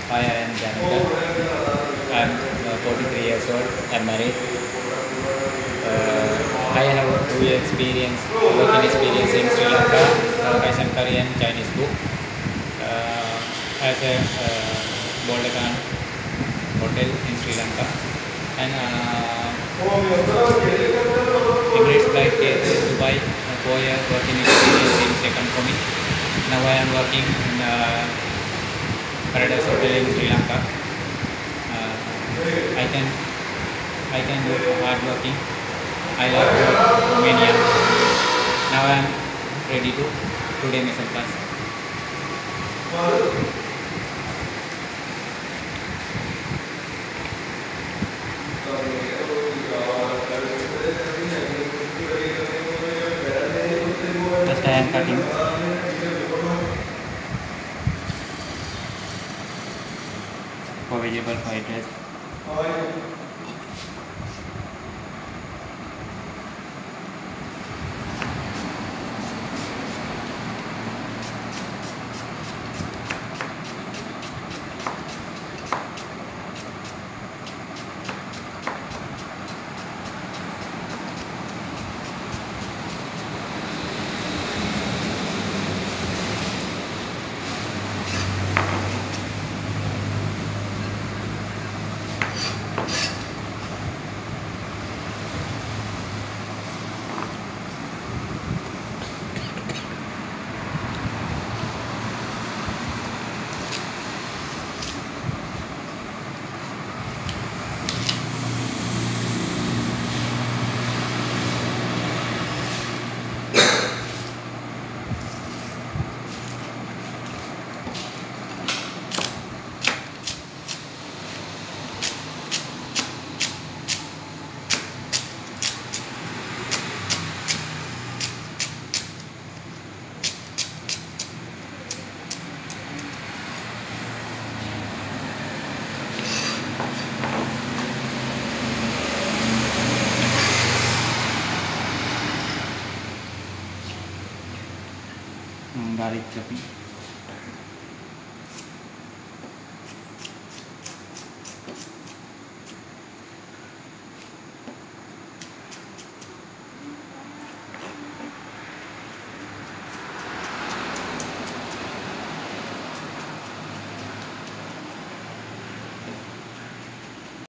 Hi, I am Janaka. I am 43 years old. I am married. I have working experience in Sri Lanka, Russian, Korean, Chinese book. As a Boldakan hotel in Sri Lanka. And Emirates flight to Dubai, 4 years working experience in second coming. Now I am working in Paradise Hotel in Sri Lanka. I can do hard working. I love Romania. Now I am ready to today mission class. First I am cutting. For vegetable fried rice. Garlic chopping.